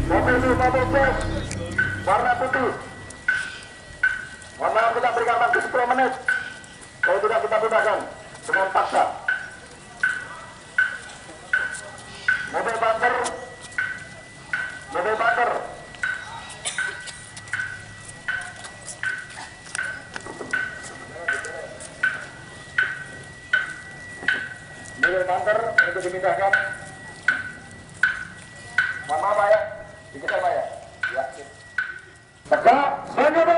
mobil bus warna putih. Mohon maaf, kita berikan waktu 10 menit. Kalau tidak kita bubarkan dengan paksa. Mobil bunker. Mobil bunker. Mobil bunker untuk dimindahkan. Mohon maaf Pak ya, dikejar Pak ya. Ya. Tegak, senjata.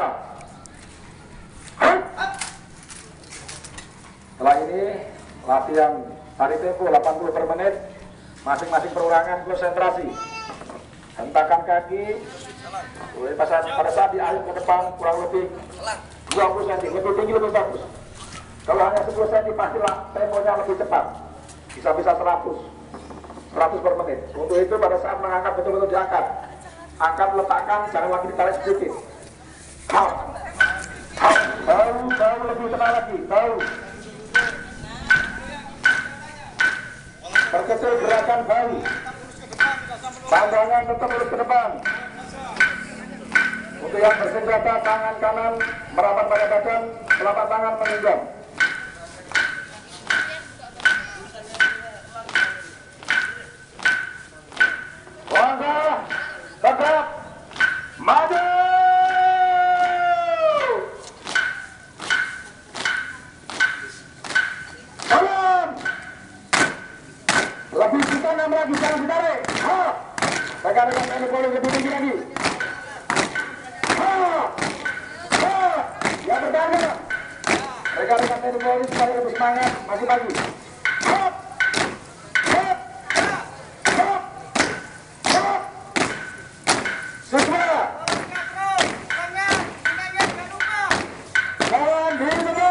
Setelah ini latihan tarik tempo 80 per menit, masing-masing perorangan konsentrasi. Hentakan kaki, pada saat diayun ke depan kurang lebih 20 cm, lebih tinggi lebih bagus. Kalau hanya 10 cm pastilah temponya lebih cepat, bisa-bisa 100 per menit. Untuk itu pada saat mengangkat betul-betul diangkat, angkat letakkan, jangan lagi ditarik sedikit. Tahu lebih tenang lagi, tahu. Perkecil gerakan bahu, pandangan tetap lurus ke depan. Untuk yang bersenjata, tangan kanan merapat pada badan, telapak tangan menunjang. Langkah tegap maju. Lebih kanan lagi, jangan ditarik. Rekan-rekan TNI Polri lebih tinggi lagi. Ya bertahan. Rekan-rekan TNI Polri supaya lebih semangat, masih pagi. Siswa. Jalan di depan.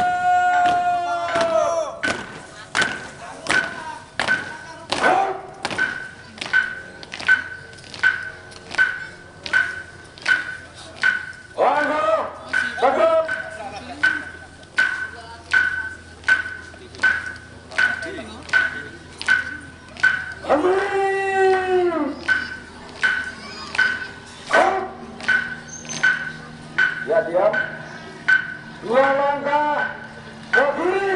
Ya diam. 2 langkah ke kiri.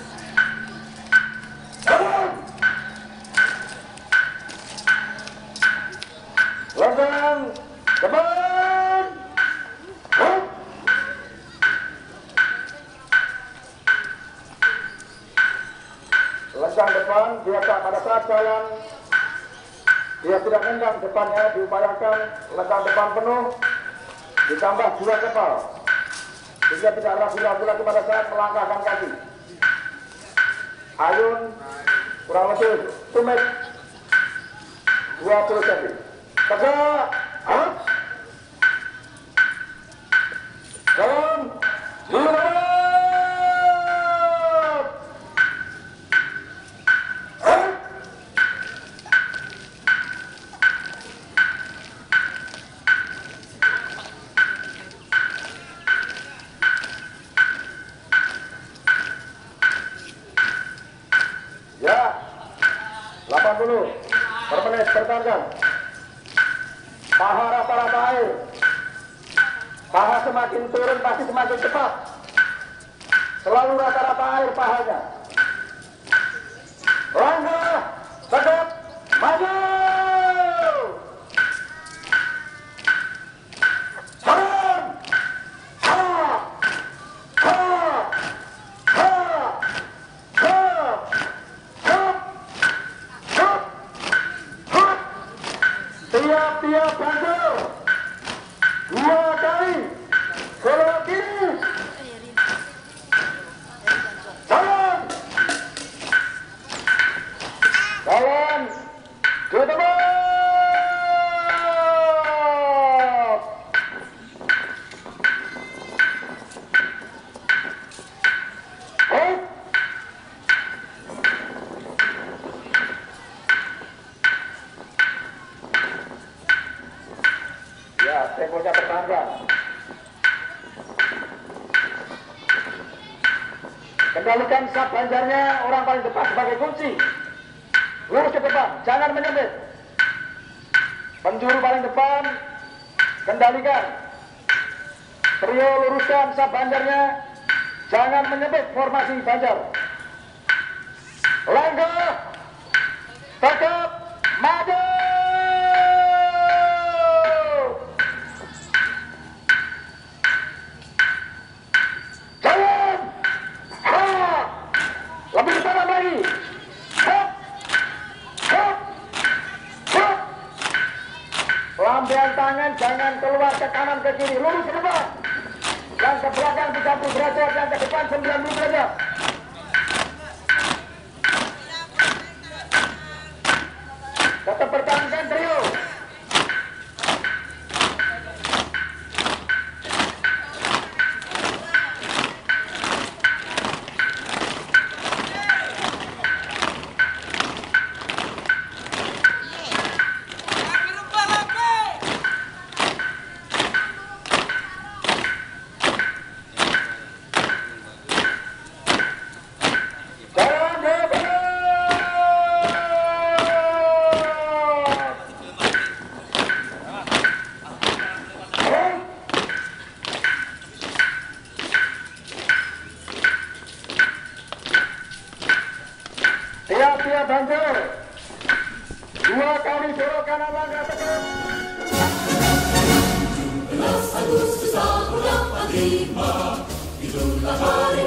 Lenggang depan. Lenggang depan, biasa pada saat jalan dia tidak lenggang depannya, diupayakan lenggang depan penuh ditambah 2 kepal sehingga tidak ragu-ragu lagi pada saat melangkahkan kaki. Ayun kurang lebih tumit 20 cm. Tegak. Jalan di depan. Ya, 80 per menit pertahankan. Paha rata-rata air. Paha semakin turun pasti semakin cepat. Selalu rata-rata air pahanya. Langkah tegap maju. Tiap bantul 2 kali belok kiri. Jalan ke depan. Ya, temponya bertambah. Kendalikan sab banjarnya orang paling depan sebagai kunci. Lurus ke depan, jangan menyempit. Penjuru paling depan, kendalikan. Trio luruskan sab Banjarnya, jangan menyebut formasi Banjar. Langkah, tegap, maju. Jalan, lebih ke kanan lagi. Lambaian tangan jangan keluar ke kanan ke kiri, lurus ke depan. Yang ke belakang 30 derajat, yang ke depan 90 derajat. Tetap pertahankan trio. Tiap-tiap Banjar 2 kali belok kanan langkah tegap. 17 Agustus tahun 45 itulah hari